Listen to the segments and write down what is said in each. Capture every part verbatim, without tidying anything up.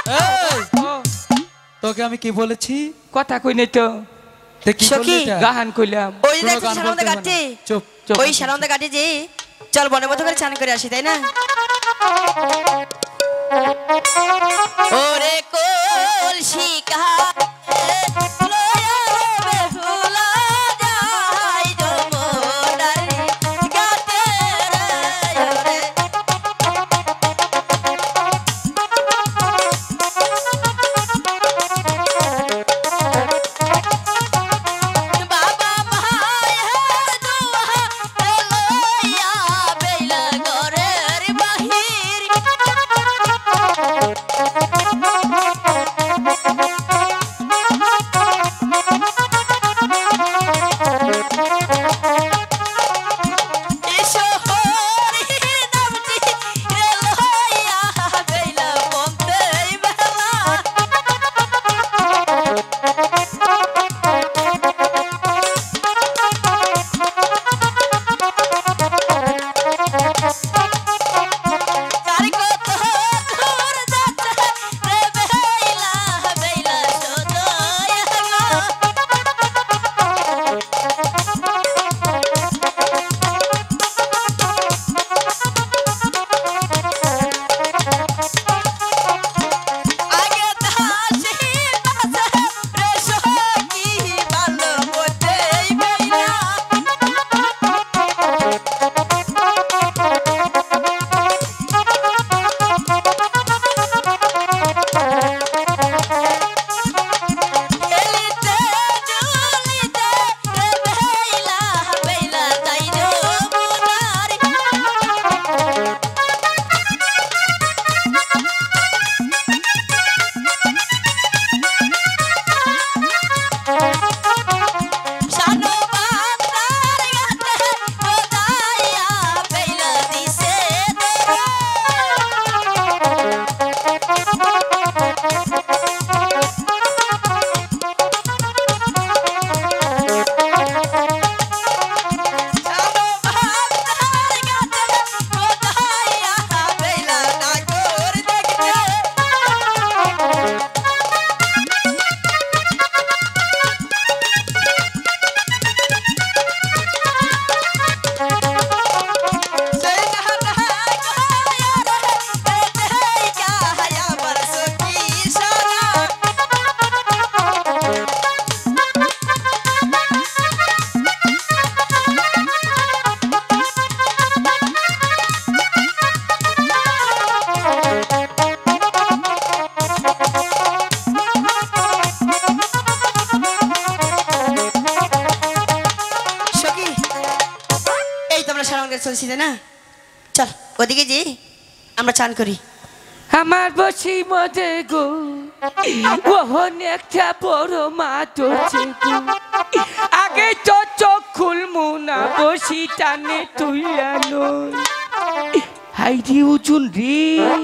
তোকে আমি কি বলেছি? কথা কই নাই তো। সখী গাহান কইলাম। ওই যে দেখছিস সারান্দা কাটে। চুপ। ওই সারান্দা কাটে যে চল বনের মতো করে চান করে আসি তাই না? ওরে কলসি কা চল ওদিকে যে আমরা চান করি। আমার বসি মধ্যে গো ওহন একটা বড় মাছ গো আগে তো চোখ খুলমু না বসি টানে তুইলানো হাইরি উচুন রে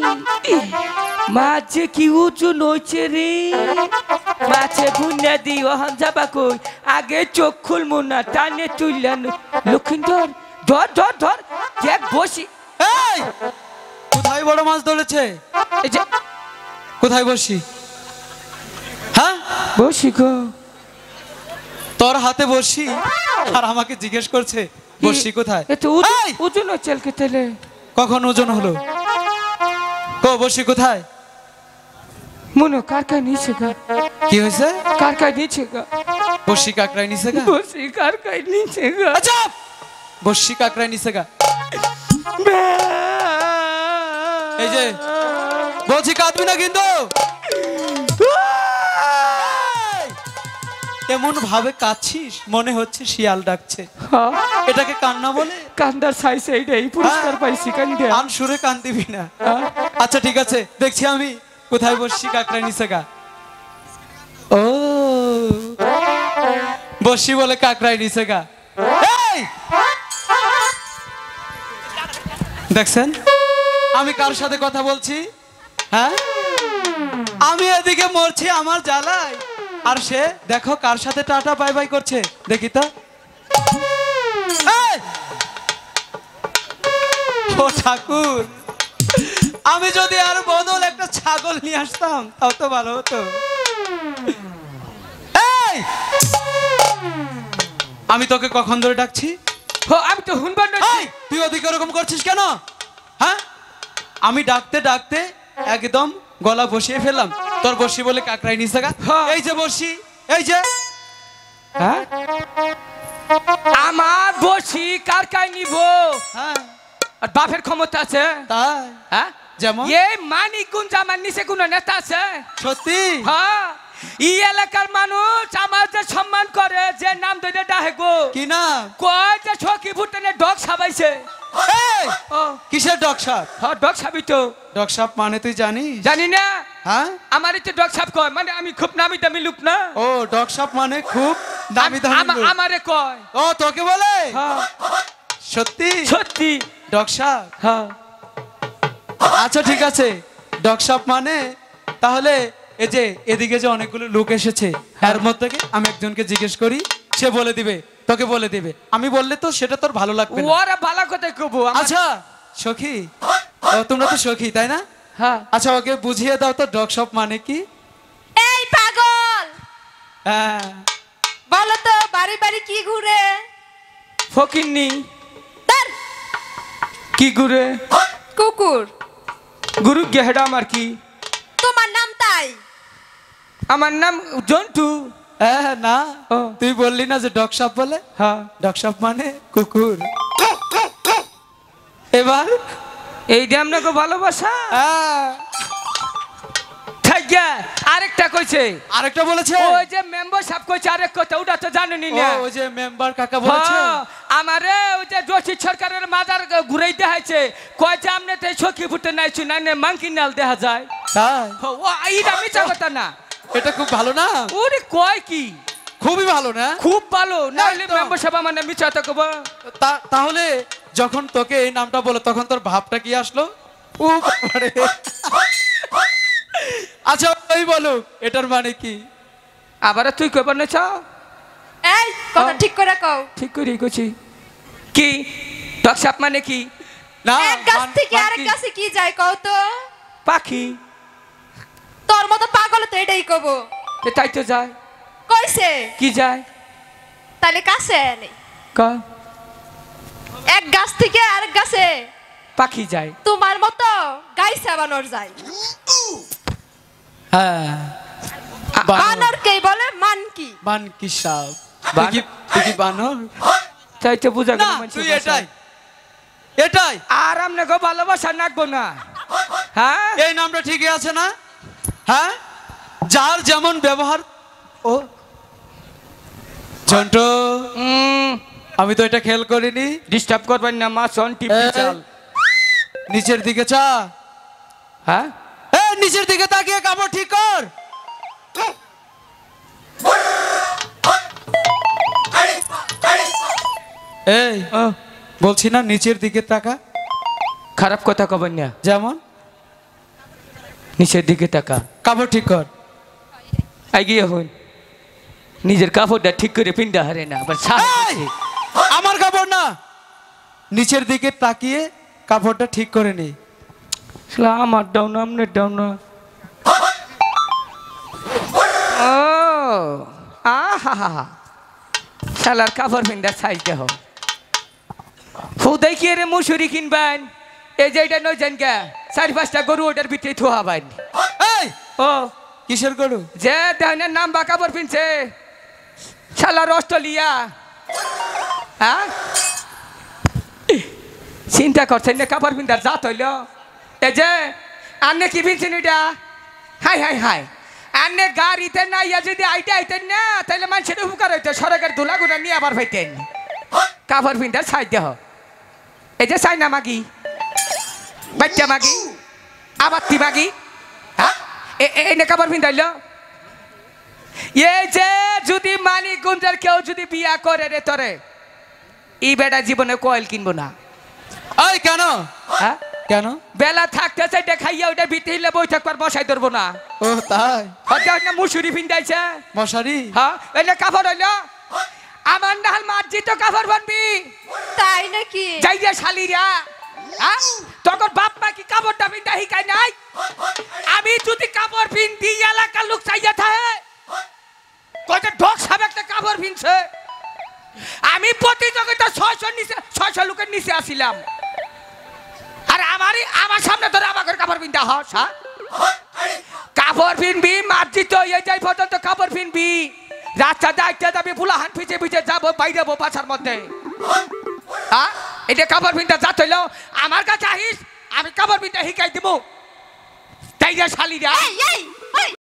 মাছ যে কি উচুন হয়েছে রে মাছে বুনিয়া দি ওহন যাবা কই আগে চোখ খুলমু না টানে তুইলানো লক্ষিন্দর ধর ধর ধর দেখ বসি কোথায় বড় মাছ ধরেছে? এই যে কোথায় বসি? হ্যাঁ বসি গো তোর হাতে বসি আর আমাকে জিজ্ঞেস করছে বসি কোথায়? এত ওজন হচ্ছে তেলে কখন ওজন হলো? কো বসি কোথায়? মনো কারকাই নিচে গা। কি হয়েছে? কারকাই নিচে গা। বসি কাকড়াই নিচে গা? বসি কারকাই নিচে গা। আচ্ছা বসি কাকড়াই নিচে গা। এই যে বলছি কাঁদবি না কিন্তু এমন ভাবে কাঁদছিস মনে হচ্ছে শিয়াল ডাকছে। এটাকে কান্না বলে? কান্দার সাইজে এইটাই পুরস্কার পাইছি কান্দে আন সুরে কান্দিবি না। আচ্ছা ঠিক আছে দেখছি আমি কোথায় বসছি কাকড়াই নিচে গা। ও বসি বলে কাকড়াই নিচে গা। দেখছেন আমি কার সাথে কথা বলছি? হ্যাঁ আমি এদিকে মরছি আমার জ্বালায় আর সে দেখো কার সাথে টাটা বাই বাই করছে দেখি তো। ও ঠাকুর আমি যদি আর বদল একটা ছাগল নিয়ে আসতাম তাও তো ভালো হতো। এই! আমি তোকে কখন ধরে ডাকছি? হো আমি তো হুনবার না। এই, তুই ওদিকে ওরকম করছিস কেন? হ্যাঁ, আমি ডাকতে ডাকতে একদম গলা বসিয়ে ফেললাম। তোর বসি বলে কাকড়াই নিছে গা। হ্যাঁ। এই যে বসি, এই যে। হ্যাঁ আমার বসি কার কাই নিব? হ্যাঁ, আর বাপের ক্ষমতা আছে? তাই হ্যাঁ যেমন? এই মানিকগঞ্জ আমার নিচে কোন নেতা আছে? সত্যি? হ্যাঁ এই এলাকার মানুষ আমার যে সম্মান করে, যে নাম ধরে ডাকে গো, কি না? কয় যে সখী ভুটানে ডগ সাবাইছে। এই! ও কিসের ডগ সাপ? হ্যাঁ ডগ সাবি তো। ডগ সাপ মানে তুই জানিস? জানি না। হ্যাঁ, আমার তো ডগ সাপ কয়, মানে আমি খুব নামি দামি লোক না। ও ডগ সাপ মানে খুব দামি দামি আমা- লোক। আমারে কয়। ও তোকে বলে? হ্যাঁ সত্যি? সত্যি। ডগ সাপ? হ্যাঁ আচ্ছা ঠিক আছে, ডগ সাপ মানে তাহলে এই যে এদিকে যে অনেকগুলো লোক এসেছে এর মধ্যে থেকে আমি একজনকে জিজ্ঞেস করি, সে বলে দিবে, তোকে বলে দিবে। আমি বললে তো সেটা তোর ভালো লাগবে না। ওরা ভালো কথা কব। আচ্ছা সখী, ও তোমরা তো সখী তাই না? হ্যাঁ আচ্ছা ওকে বুঝিয়ে দাও তো ডগ সাপ মানে কি? এই পাগল, হ্যাঁ, বলো তো বাড়ি বাড়ি কি ঘুরে? ফকিন্নি ধর, কি গুরে? কুকুর। গুরু গেহড়া আমার কি? তোমার নাম তাই? আমার নাম জন্টু। হ্যাঁ, না ও। তুই বললি না যে ডগ সাপ বলে? হ্যাঁ ডগ সাপ মানে কুকুর। এবার এই যে আপনাকে ভালোবাসা। হ্যাঁ, থাইগা আরেকটা কইছে। আরেকটা বলেছে? ওই যে মেম্বার সাহেব কইছে আরেক কথা, ওটা তো জানেনই ও, না। ওই যে মেম্বার কাকা বলেছে? হ্যাঁ, আমারে ওই যে জোশী সরকারের মাজার ঘুরাই দেখাইছে, কয় যে আমনে তো সখী ফুটে নাইছু না, মাংকি নাল দেখা যায়। তাই? ও এইটা মিছা কথা না। এটা খুব ভালো না? ওরে কয় কি? খুবই ভালো না? খুব ভালো, না হলে একদম। মেম্বার সাহেব মানে মিছা কথা কব। তা- তাহলে যখন তোকে এই নামটা বলো তখন তোর ভাবটা কি আসলো? ও বাবারে। আচ্ছা ওই বলো এটার মানে কি? আবার তুই কইবার না চাও? এই কথা ঠিক করে কও। ঠিক করে কইছি। কি ডগ সাপ মানে কি? না, এক গাছ মান- থেকে মান আরেক কি? গাছে কি যায় কও তো? পাখি। তোর মতো পাগল তো এটাই কব। তে তাই তো যায়। কইছে কি যায়? তাহলে কাছে নেই। ক এক গাছ থেকে আরেক গাছে পাখি যায়। তোমার মতো গাইছা বানর যায়। হ্যাঁ, বানর। বানরকেই বলে মানকি। মান কি সাপ? বানর। তুই কি- তুই কি বানর? তাই তো বুঝা না, গেল মানুষের তুই ভাষা। এটাই এটাই আর আপনাকে ভালোবাসা নাকবো না। হ্যাঁ এই নামটা ঠিকই আছে না? হ্যাঁ, যার যেমন ব্যবহার। ও ঝন্টু, আমি তো এটা খেয়াল করিনি। ডিস্টার্ব করবেন না, মা সন টিপি এই, চাল। নিচের দিকে চা। হ্যাঁ এ নিচের দিকে তাকিয়ে কাপড় ঠিক কর। এই ও, বলছি না নিচের দিকে তাকা। খারাপ কথা কবেন না, যেমন নিচের দিকে তাকা। কাপড় ঠিক কর। এগিয়ে হন, নিজের কাপড়টা ঠিক করে পিন্ডা হারে না, আবার সারা এই, আমার কাপড় না, নিচের দিকে তাকিয়ে কাপড়টা ঠিক করে নি। আমার দাও না, আপনার দাও না। ও আহা, শালার কাপড় পিন্ডা সাইজ দেহ। ফুদাই কি রে মুসুরি কিনবেন? এই যে এটা নয় জান কে, চারি পাঁচটা গরু ওটার ভিতরে থুয়াবেন। এই ও কিসের গরু? যে দেহনের নাম বা কাপড় পিনছে, শালার অস্ট্রেলিয়া। হ্যাঁ চিন্তা করছেন না কাপড় পিন্ধার জাত হইল। এই যে আন্নে কি পিনছেন এটা? হাই হাই হাই, আন্নে গাড়িতে না ইয়া যদি আইতে আইতেন না, তাহলে মানুষের উপকার হইতো, সড়কের ধুলা গুলা নিয়ে আবার পাইতেন। কাপড় পিন্ধার সাইড দেহ। এই যে চাইনা মাগি, বাচ্চা মাগি, আবাত্তি মাগি। হ্যাঁ এনে কাপড় পিন্ধাইল। এই যে যদি মানিকগঞ্জের কেউ যদি বিয়া করে রে তোরে, এই বেটা জীবনে কয়েল কিনবো না। এই কেন? হ্যাঁ কেন? বেলা থাকতে চাইতে খাইয়া ওইটা ভিতরে হিলে বই থাকবার বসাই ধরবো না। ও তাই? হয়তো না মুসুরি পিন্ধাইছে। মশারি? হ্যাঁ এনে কাপড় হইল। আমার নাহাল মার্জি তো কাপড় বানবি তাই নাকি? যাই রে শালিরা। হ্যাঁ তখন বাপ মা কি কাপড়টা পিন্ধাই শিখাই নাই আমি যদি কাপড় পিন্দি এলাকার লোক চাইয়া থাকে কয়টা ঢোক সাহেব একটা কাপড় পিনছে আমি প্রতিযোগিতা ছয়শ নিচে ছয়শ লোকের নিচে আসিলাম আর আমারই আমার সামনে ধরে আমাকে কাপড় পিনতে হস হ্যাঁ কাপড় পিনবি মার্জিত হয়ে যাই পর্যন্ত কাপড় পিনবি রাস্তা দায়িত্ব যাবি ফুলাহান পিছে পিছে যাবো বাইরে বাসার মধ্যে হ্যাঁ এটা কাপড় পিনতে যা হইল আমার কাছে আহিস আমি কাপড় পিনতে শিখাই দিব তাই যা শালিরা এই এই এই